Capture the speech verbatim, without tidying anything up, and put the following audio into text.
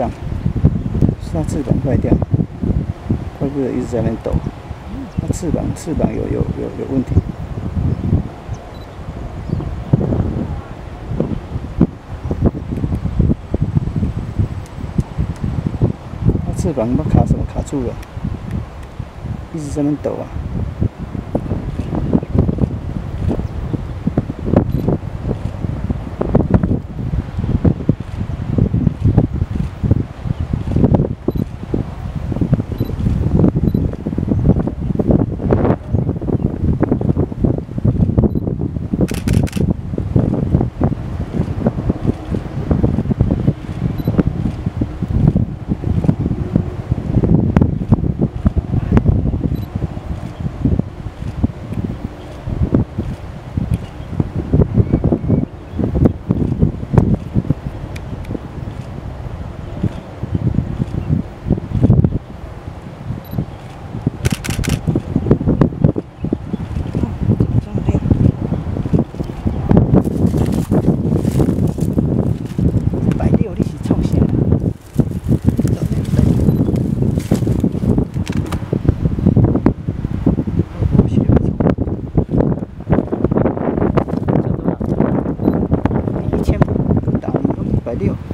上，是它翅膀坏掉，怪不得一直在那边抖。它翅膀翅膀有有有有问题。它翅膀不卡什么卡住了，一直在那边抖啊。 一百六。